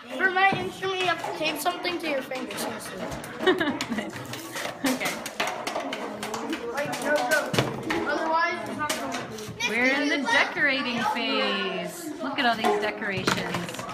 For my instrument, you have to tape something to your fingers. Nice. Okay. Like, no joke. Otherwise, it's not going to work. We're in the decorating phase. Look at all these decorations.